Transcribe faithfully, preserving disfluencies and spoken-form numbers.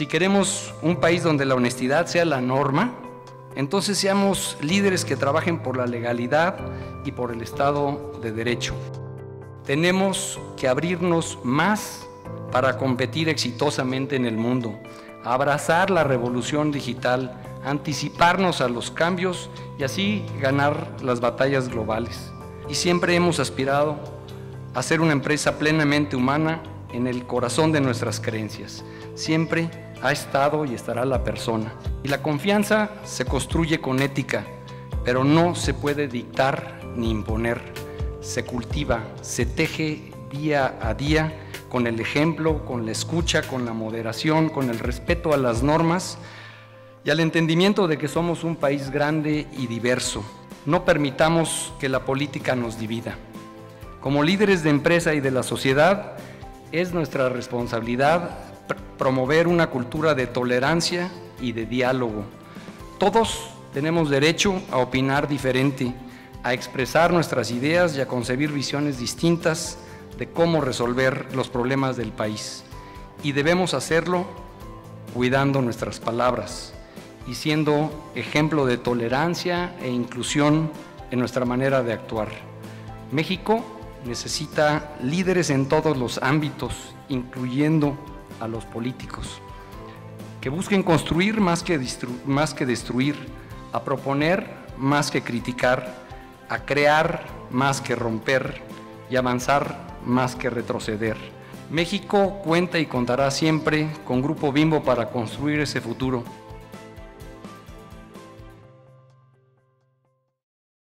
Si queremos un país donde la honestidad sea la norma, entonces seamos líderes que trabajen por la legalidad y por el Estado de Derecho. Tenemos que abrirnos más para competir exitosamente en el mundo, abrazar la revolución digital, anticiparnos a los cambios y así ganar las batallas globales. Y siempre hemos aspirado a ser una empresa plenamente humana en el corazón de nuestras creencias. Siempre ha estado y estará la persona. Y la confianza se construye con ética, pero no se puede dictar ni imponer. Se cultiva, se teje día a día con el ejemplo, con la escucha, con la moderación, con el respeto a las normas y al entendimiento de que somos un país grande y diverso. No permitamos que la política nos divida. Como líderes de empresa y de la sociedad, es nuestra responsabilidad pr- promover una cultura de tolerancia y de diálogo. Todos tenemos derecho a opinar diferente, a expresar nuestras ideas y a concebir visiones distintas de cómo resolver los problemas del país. Y debemos hacerlo cuidando nuestras palabras y siendo ejemplo de tolerancia e inclusión en nuestra manera de actuar. México necesita líderes en todos los ámbitos, incluyendo a los políticos, que busquen construir más que, más que destruir, a proponer más que criticar, a crear más que romper y avanzar más que retroceder. México cuenta y contará siempre con Grupo Bimbo para construir ese futuro.